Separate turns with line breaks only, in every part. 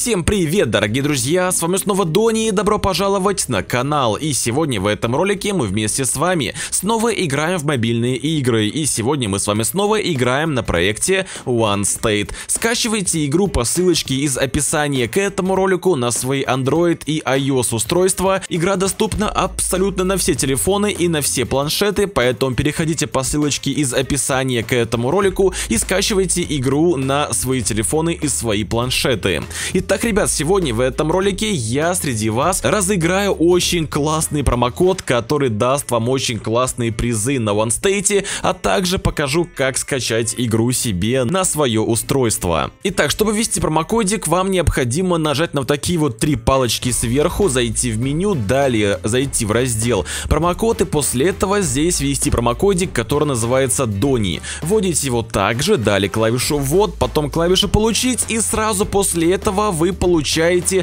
Всем привет, дорогие друзья, с вами снова Дони и добро пожаловать на канал. И сегодня в этом ролике мы вместе с вами снова играем в мобильные игры. И сегодня мы с вами снова играем на проекте OneState. Скачивайте игру по ссылочке из описания к этому ролику на свои Android и iOS устройства. Игра доступна абсолютно на все телефоны и на все планшеты, поэтому переходите по ссылочке из описания к этому ролику и скачивайте игру на свои телефоны и свои планшеты. Итак, ребят, сегодня в этом ролике я среди вас разыграю очень классный промокод, который даст вам очень классные призы на OneState, а также покажу, как скачать игру себе на свое устройство. Итак, чтобы ввести промокодик, вам необходимо нажать на вот такие вот три палочки сверху, зайти в меню, далее зайти в раздел промокод, и после этого здесь ввести промокодик, который называется Дони. Вводите его также, далее клавишу ввод, потом клавишу получить, и сразу после этого вы получаете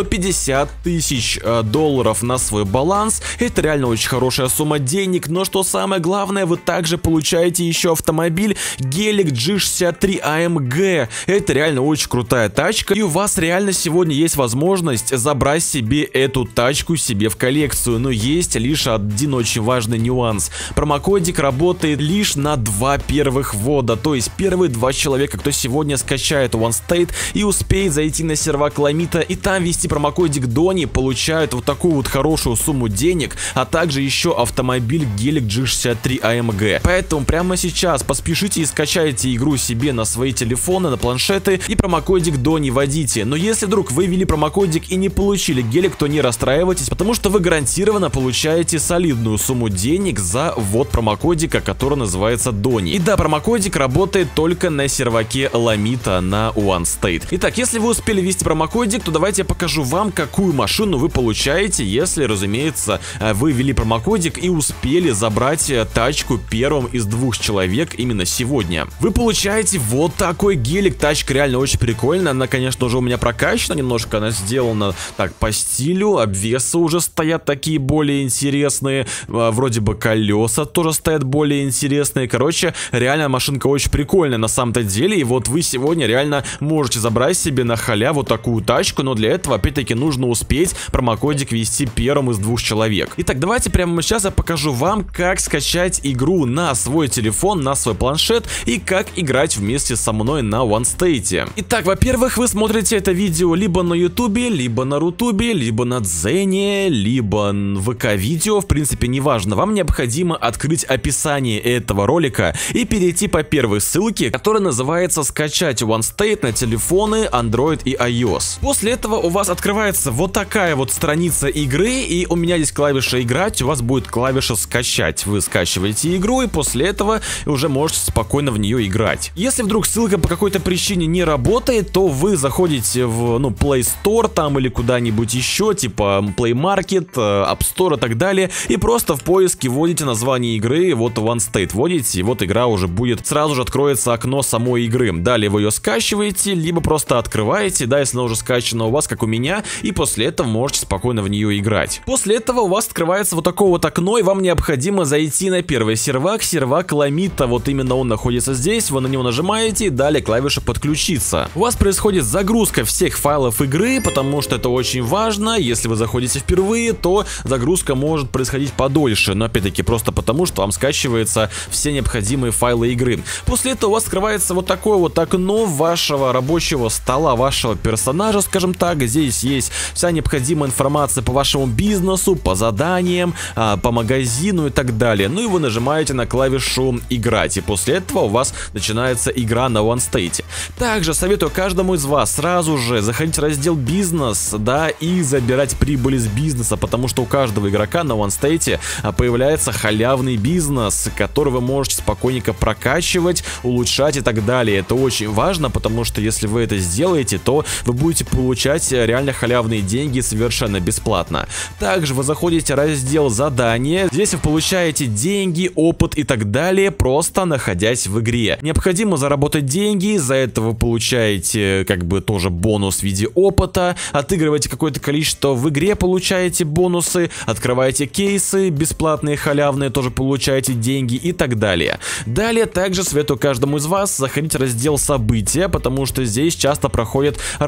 150 тысяч долларов на свой баланс. Это реально очень хорошая сумма денег, но что самое главное, вы также получаете еще автомобиль Geely G63 AMG. Это реально очень крутая тачка, и у вас реально сегодня есть возможность забрать себе эту тачку себе в коллекцию. Но есть лишь один очень важный нюанс. Промокодик работает лишь на 2 первых ввода, то есть первые 2 человека, кто сегодня скачает OneState и успеет зайти на сервак Ламита и там ввести промокодик Дони, получают вот такую вот хорошую сумму денег, а также еще автомобиль Geely G63 AMG. Поэтому прямо сейчас поспешите и скачайте игру себе на свои телефоны, на планшеты и промокодик Дони вводите. Но если вдруг вы ввели промокодик и не получили гелик, то не расстраивайтесь, потому что вы гарантированно получаете солидную сумму денег за ввод промокодика, который называется Дони. И да, промокодик работает только на серваке Ламита на OneState. Итак, если вы успели ввести промокодик, то давайте я покажу вам, какую машину вы получаете, если, разумеется, вы ввели промокодик и успели забрать тачку первым из 2 человек именно сегодня. Вы получаете вот такой гелик. Тачка реально очень прикольная. Она, конечно, уже у меня прокачана немножко. Она сделана так по стилю. Обвесы уже стоят такие более интересные. Вроде бы колеса тоже стоят более интересные. Короче, реально машинка очень прикольная на самом-то деле. И вот вы сегодня реально можете забрать себе на халяву такую тачку, но для этого опять-таки нужно успеть промокодик ввести первым из 2 человек. Итак, давайте прямо сейчас я покажу вам, как скачать игру на свой телефон, на свой планшет и как играть вместе со мной на OneState. Итак, во-первых, вы смотрите это видео либо на Ютубе, либо на Рутубе, либо на Дзене, либо в ВК-видео, в принципе, неважно. Вам необходимо открыть описание этого ролика и перейти по первой ссылке, которая называется «Скачать OneState на телефоны Android и iOS». После этого у вас открывается вот такая вот страница игры, и у меня здесь клавиша «Играть», у вас будет клавиша «Скачать». Вы скачиваете игру, и после этого уже можете спокойно в нее играть. Если вдруг ссылка по какой-то причине не работает, то вы заходите в Play Store там или куда-нибудь еще, типа Play Market, App Store и так далее, и просто в поиске вводите название игры, вот OneState вводите, и вот игра уже будет, сразу же откроется окно самой игры. Далее вы ее скачиваете, либо просто открываете, да, если она уже скачана у вас, как у меня, и после этого можете спокойно в нее играть. После этого у вас открывается вот такое вот окно, и вам необходимо зайти на первый сервак, сервак Ламита, вот именно он находится здесь, вы на него нажимаете, и далее клавиша подключиться. У вас происходит загрузка всех файлов игры, потому что это очень важно. Если вы заходите впервые, то загрузка может происходить подольше, но опять-таки просто потому, что вам скачиваются все необходимые файлы игры. После этого у вас открывается вот такое вот окно вашего рабочего стола, вашего персонажа, скажем так. Здесь есть вся необходимая информация по вашему бизнесу, по заданиям, по магазину и так далее. Ну и вы нажимаете на клавишу «Играть», и после этого у вас начинается игра на OneState. Также советую каждому из вас сразу же заходить в раздел «Бизнес», да, и забирать прибыль из бизнеса, потому что у каждого игрока на OneState появляется халявный бизнес, который вы можете спокойненько прокачивать, улучшать и так далее. Это очень важно, потому что если вы это сделаете, то вы будете получать реально халявные деньги совершенно бесплатно. Также вы заходите в раздел «Задания». Здесь вы получаете деньги, опыт и так далее, просто находясь в игре. Необходимо заработать деньги, за это вы получаете как бы тоже бонус в виде опыта, отыгрываете какое-то количество в игре, получаете бонусы, открываете кейсы бесплатные, халявные, тоже получаете деньги и так далее. Далее также советую каждому из вас заходить в раздел «События», потому что здесь часто проходят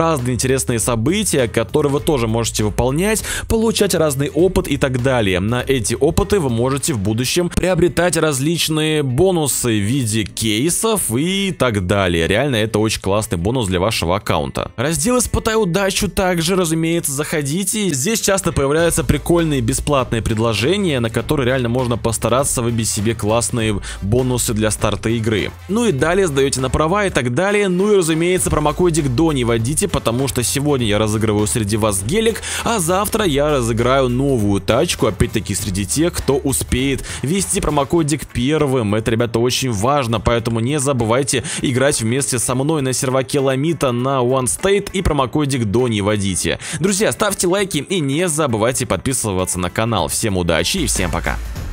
разные интересные события, которые вы тоже можете выполнять, получать разный опыт и так далее. На эти опыты вы можете в будущем приобретать различные бонусы в виде кейсов и так далее. Реально, это очень классный бонус для вашего аккаунта. Раздел «Испытай удачу» также, разумеется, заходите. Здесь часто появляются прикольные бесплатные предложения, на которые реально можно постараться выбить себе классные бонусы для старта игры. Ну и далее сдаете на права и так далее. Ну и, разумеется, промокодик DONI вводите, потому что сегодня я разыгрываю среди вас гелик, а завтра я разыграю новую тачку, опять-таки среди тех, кто успеет ввести промокодик первым. Это, ребята, очень важно, поэтому не забывайте играть вместе со мной на серваке Ламита на OneState и промокодик DONI вводите. Друзья, ставьте лайки и не забывайте подписываться на канал. Всем удачи и всем пока!